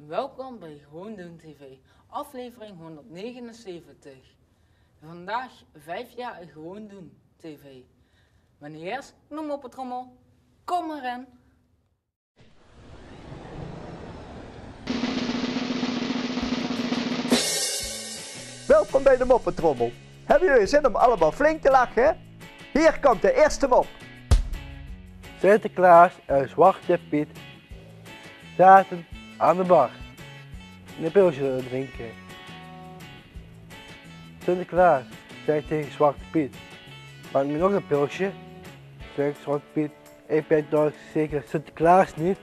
Welkom bij Gewoon Doen TV, aflevering 179. Vandaag 5 jaar Gewoon Doen TV. Wanneer eerst, noem op het trommel, kom erin. Welkom bij de moppetrommel. Hebben jullie zin om allemaal flink te lachen? Hier komt de eerste mop. Sinterklaas en Zwarte Piet zaten aan de bar een pilsje te drinken. Sinterklaas zei tegen Zwarte Piet: maak me nog een pilsje. Zegt Zwarte Piet: ik ben toch zeker Sinterklaas niet?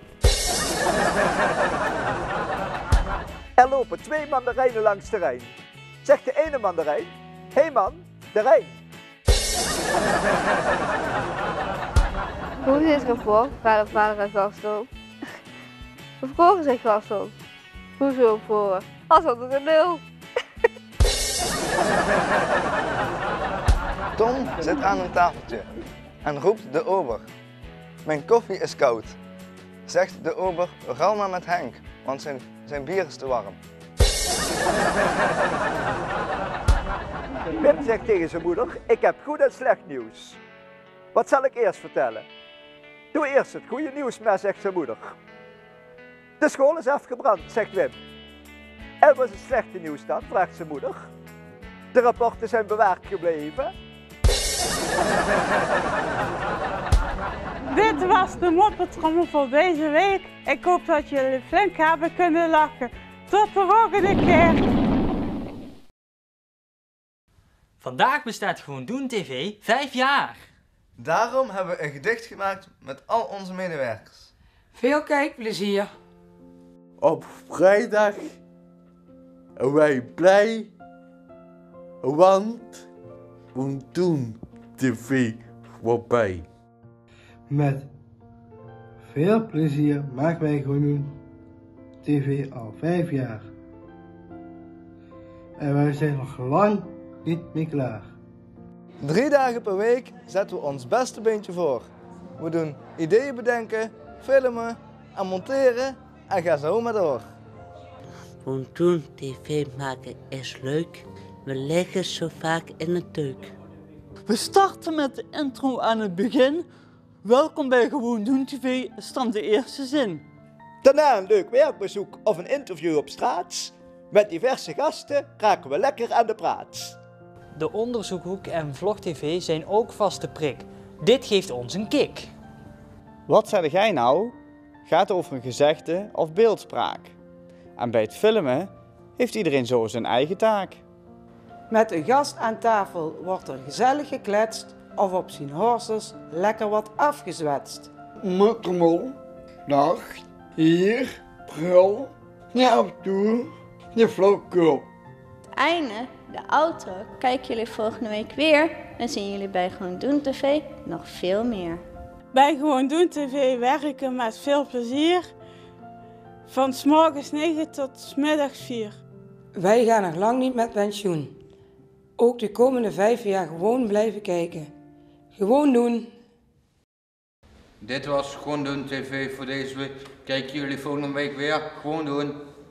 Er lopen 2 mandarijnen langs de Rijn. Zegt de ene mandarijn: hé man, de Rijn. Hoe is het rapport? Vraagt de vader aan Gaston. Verkoren zegt Gaston. Hoezo voor? Als dat er een 0. Tom zit aan een tafeltje en roept de ober: mijn koffie is koud. Zegt de ober: ruil maar met Henk, want zijn bier is te warm. Wim zegt tegen zijn moeder: ik heb goed en slecht nieuws. Wat zal ik eerst vertellen? Doe eerst het goede nieuws maar, zegt zijn moeder. De school is afgebrand, zegt Wim. En wat is het slechte nieuws dan, vraagt zijn moeder. De rapporten zijn bewaard gebleven. Dit was de moppetrommel voor deze week. Ik hoop dat jullie flink hebben kunnen lachen. Tot de volgende keer. Vandaag bestaat Gewoon Doen TV 5 jaar. Daarom hebben we een gedicht gemaakt met al onze medewerkers. Veel kijkplezier. Op vrijdag zijn wij blij, want Gewoon Doen TV voorbij. Met veel plezier maken wij Gewoon Doen TV al 5 jaar. En wij zijn nog lang niet meer klaar. 3 dagen per week zetten we ons beste beentje voor. We doen ideeën bedenken, filmen en monteren en ga zo maar door. Gewoon Doen TV maken is leuk. We liggen zo vaak in de deuk. We starten met de intro aan het begin. Welkom bij Gewoon Doen TV is dan de eerste zin. Daarna een leuk werkbezoek of een interview op straat. Met diverse gasten raken we lekker aan de praat. De onderzoekhoek en vlog-tv zijn ook vaste prik. Dit geeft ons een kick. Wat zei jij nou? Gaat over een gezegde of beeldspraak. En bij het filmen heeft iedereen zo zijn eigen taak. Met een gast aan tafel wordt er gezellig gekletst of op zijn horses lekker wat afgezwetst. Mokkermol, dag, hier, prul, naar toe, de flauwkul. Het einde, de outro, kijken jullie volgende week weer en zien jullie bij Gewoon Doen TV nog veel meer. Bij Gewoon Doen TV werken met veel plezier. Van 's morgens 9 tot 's middags 4. Wij gaan nog lang niet met pensioen. Ook de komende 5 jaar gewoon blijven kijken. Gewoon doen. Dit was Gewoon Doen TV voor deze week. Kijken jullie volgende week weer. Gewoon doen.